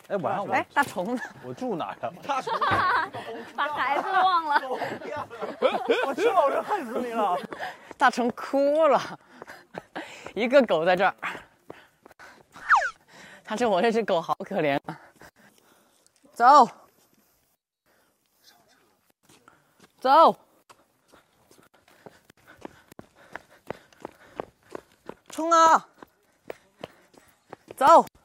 哎，晚上我哎，大虫子， 我住哪儿呀？ 大虫把孩子忘了。 我知道我是害死你了。 大虫哭了，一个狗在这儿。他说我这只狗好可怜啊。走，走，冲啊！走。